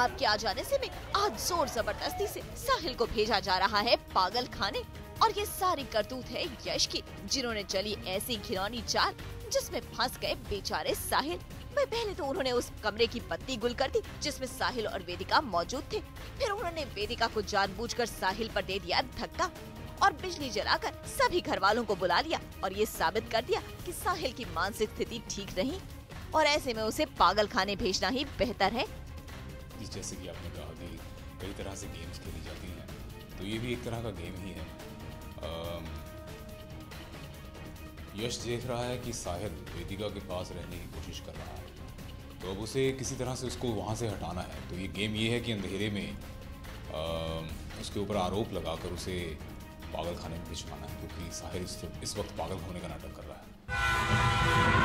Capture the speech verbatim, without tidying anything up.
आपके आ जाने से भी आज जोर जबरदस्ती से साहिल को भेजा जा रहा है पागल खाने। और ये सारी करतूत है यश की, जिन्होंने चली ऐसी घिनौनी चाल जिसमें फंस गए बेचारे साहिल। भाई पहले तो उन्होंने उस कमरे की बत्ती गुल कर दी जिसमें साहिल और वेदिका मौजूद थे। फिर उन्होंने वेदिका को जानबूझकर साहिल पर दे दिया धक्का और बिजली जलाकर सभी घर वालों को बुला लिया और ये साबित कर दिया कि साहिल की मानसिक स्थिति ठीक नहीं और ऐसे में उसे पागल खाने भेजना ही बेहतर है। जैसे कि आपने कहा कि कई तरह से गेम्स खेली जाती हैं, तो ये भी एक तरह का गेम ही है। यश देख रहा है कि साहिल वेदिका के पास रहने की कोशिश कर रहा है, तो अब उसे किसी तरह से उसको वहाँ से हटाना है। तो ये गेम ये है कि अंधेरे में आ, उसके ऊपर आरोप लगाकर उसे पागल खाने में भिजवाना है, क्योंकि साहिल इस, इस वक्त पागल होने का नाटक कर रहा है।